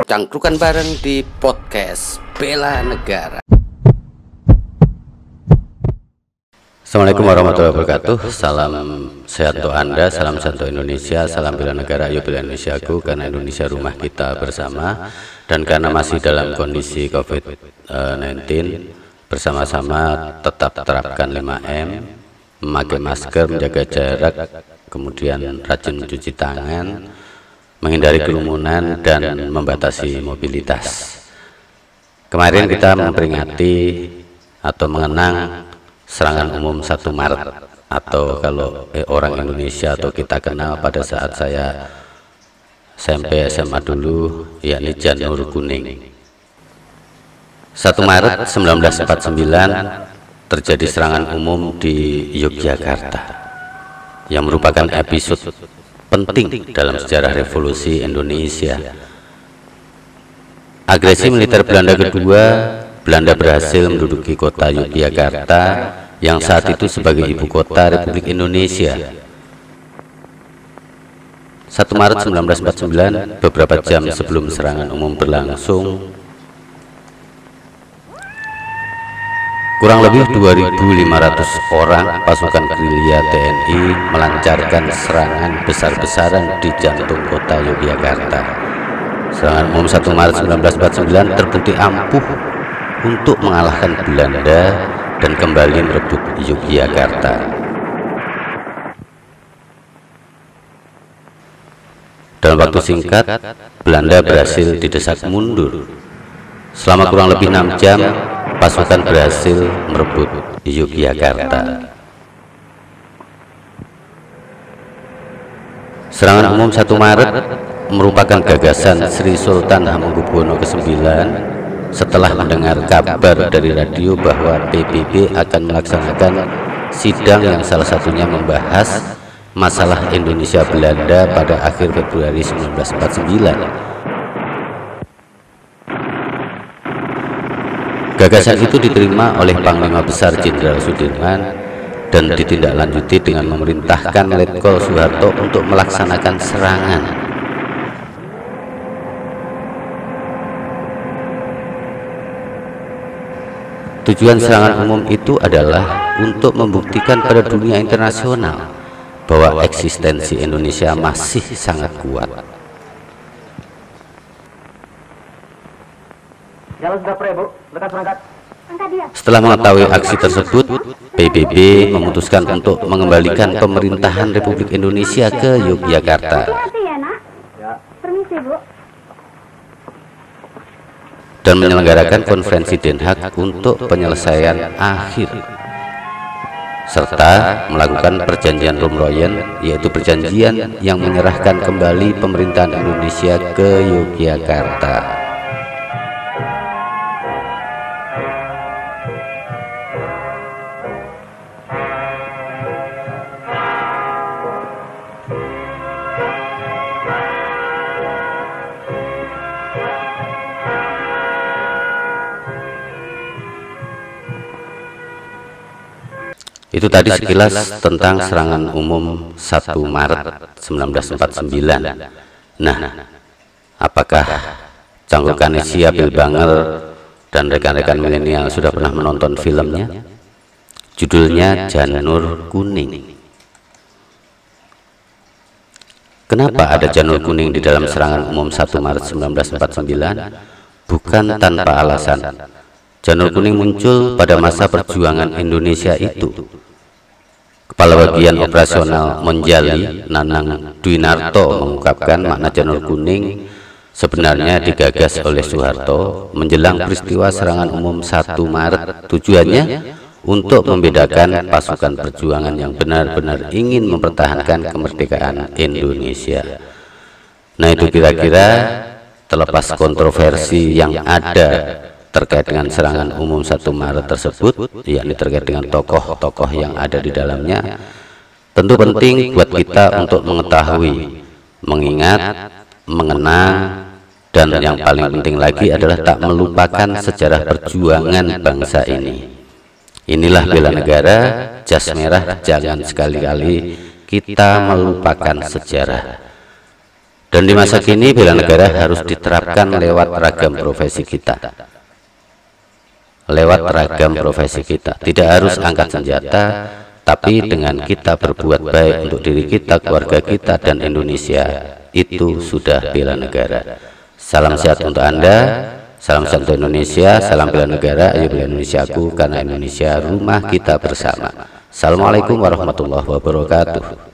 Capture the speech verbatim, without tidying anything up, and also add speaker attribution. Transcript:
Speaker 1: Cangkrukan bareng di podcast Bela Negara. Assalamualaikum warahmatullahi wabarakatuh. Salam sehat untuk Anda, salam sehat untuk Indonesia, salam bela negara, ayo bela Indonesiaku, karena Indonesia rumah kita bersama. Dan karena masih dalam kondisi covid sembilan belas, bersama-sama tetap terapkan lima M, memakai masker, menjaga jarak, kemudian rajin mencuci tangan, menghindari kerumunan, dan membatasi mobilitas. Kemarin kita memperingati atau mengenang serangan umum satu Maret, atau kalau eh, orang Indonesia atau kita kenal pada saat saya S M P S M A dulu, yakni Janur Kuning. satu Maret seribu sembilan ratus empat puluh sembilan terjadi serangan umum di Yogyakarta yang merupakan episode penting dalam sejarah revolusi Indonesia. Agresi militer Belanda kedua, Belanda berhasil menduduki kota Yogyakarta yang saat itu sebagai ibu kota Republik Indonesia. satu Maret seribu sembilan ratus empat puluh sembilan, beberapa jam sebelum serangan umum berlangsung, kurang lebih dua ribu lima ratus orang pasukan gerilya T N I melancarkan serangan besar-besaran di jantung kota Yogyakarta. Serangan umum satu Maret seribu sembilan ratus empat puluh sembilan terbukti ampuh untuk mengalahkan Belanda dan kembali merebut Yogyakarta. Dalam waktu singkat, Belanda berhasil didesak mundur. Selama kurang lebih enam jam, pasukan berhasil merebut Yogyakarta. Serangan umum satu Maret merupakan gagasan Sri Sultan Hamengkubuwono kesembilan setelah mendengar kabar dari radio bahwa P B B akan melaksanakan sidang yang salah satunya membahas masalah Indonesia Belanda pada akhir Februari seribu sembilan ratus empat puluh sembilan. Gagasan itu diterima oleh Panglima Besar Jenderal Sudirman dan ditindaklanjuti dengan memerintahkan Letkol Soeharto untuk melaksanakan serangan. Tujuan serangan umum itu adalah untuk membuktikan pada dunia internasional bahwa eksistensi Indonesia masih sangat kuat. Setelah mengetahui aksi tersebut, P B B memutuskan untuk mengembalikan pemerintahan Republik Indonesia ke Yogyakarta dan menyelenggarakan konferensi Den Haag untuk penyelesaian akhir, serta melakukan perjanjian Roem-Royen, yaitu perjanjian yang menyerahkan kembali pemerintahan Indonesia ke Yogyakarta. Itu tadi sekilas tentang serangan umum satu Maret seribu sembilan ratus empat puluh sembilan. Nah, apakah Cangkrukan Asia, Bill Bangel, dan rekan-rekan milenial sudah pernah menonton filmnya? Judulnya Janur Kuning. Kenapa ada Janur Kuning di dalam serangan umum satu Maret seribu sembilan ratus empat puluh sembilan? Bukan tanpa alasan. Janur Kuning muncul pada masa perjuangan Indonesia itu. Kepala Bagian Operasional Monjali, Nanang Dwinarto, mengungkapkan makna Janur Kuning sebenarnya digagas oleh Soeharto menjelang peristiwa serangan umum satu Maret. Tujuannya untuk membedakan pasukan perjuangan yang benar-benar ingin mempertahankan kemerdekaan Indonesia. Nah, itu kira-kira terlepas kontroversi yang ada terkait dengan serangan umum satu Maret tersebut, yakni terkait dengan tokoh-tokoh yang ada di dalamnya, tentu penting buat kita untuk mengetahui, mengingat, mengenang, dan yang paling penting lagi adalah tak melupakan sejarah perjuangan bangsa ini. Inilah bela negara, jas merah, jangan sekali-kali kita melupakan sejarah. Dan di masa kini bela negara harus diterapkan lewat ragam profesi kita. Lewat ragam profesi kita, tidak harus angkat senjata, tapi dengan kita berbuat baik untuk diri kita, keluarga kita, dan Indonesia, itu sudah bela negara. Salam sehat untuk Anda, salam sehat untuk Indonesia, salam bela negara, ayo bela Indonesiaku, karena Indonesia rumah kita bersama. Assalamualaikum warahmatullahi wabarakatuh.